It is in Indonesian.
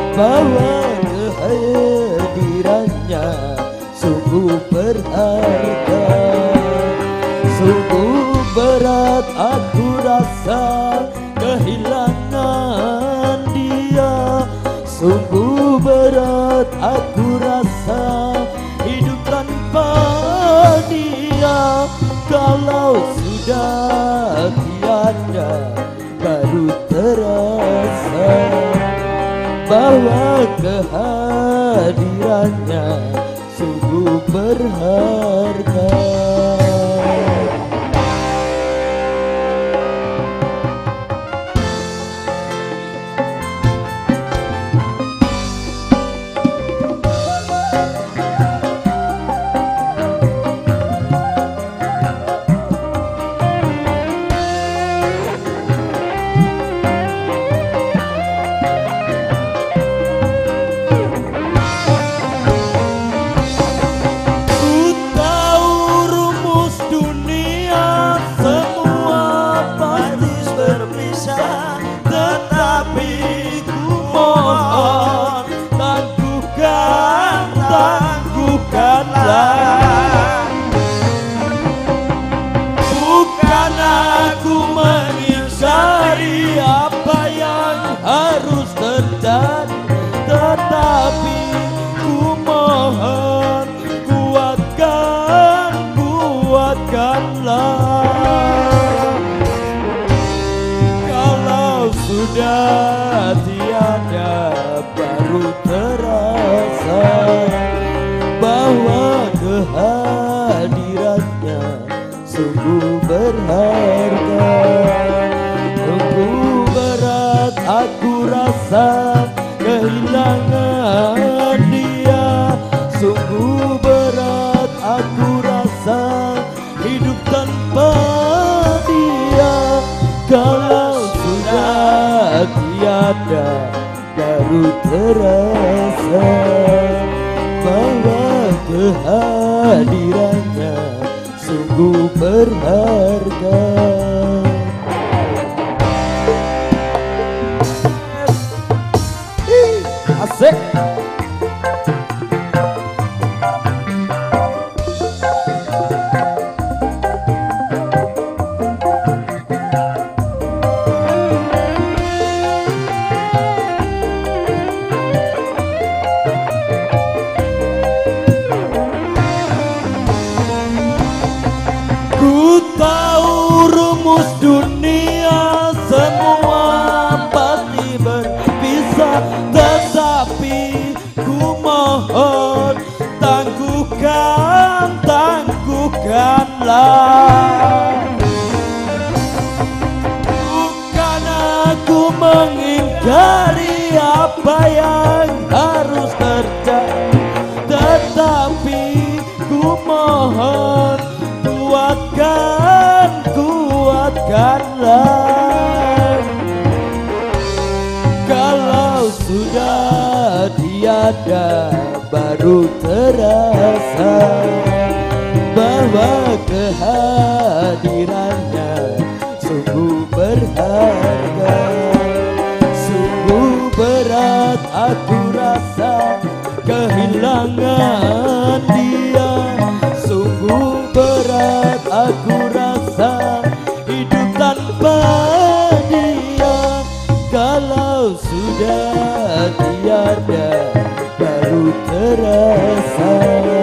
bahwa kehadirannya sungguh berharga. Sungguh berat aku rasa kehilangan dia. Sungguh berat aku rasa hidup tanpa dia. Kalau sudah tiada baru terasa bahwa kehadirannya sungguh berharga. Bukan aku mengingkari apa yang harus terjadi, tetapi ku mohon kuatkanlah. Kalau sudah tiada baru terasa bahwa kehadirannya sungguh berharga. Sungguh berat aku rasa kehilangan dia. Sungguh berat aku rasa hidup tanpa dia. Kalau sudah tiada baru terasa bahwa kehadirannya sungguh berharga. Asik. Ku tahu rumus dunia semua pasti berpisah, tetapi ku mohon tangguhkanlah. Bukan aku mengingkari apa yang harus terjadi, tetapi ku mohon kuatkanlah. Kalau sudah tiada baru terasa bahwa kehadirannya sungguh berharga. Sungguh berat aku rasa kehilangan dia. Sungguh berat aku rasa hidup tanpa dia. Kalau sudah tiada baru terasa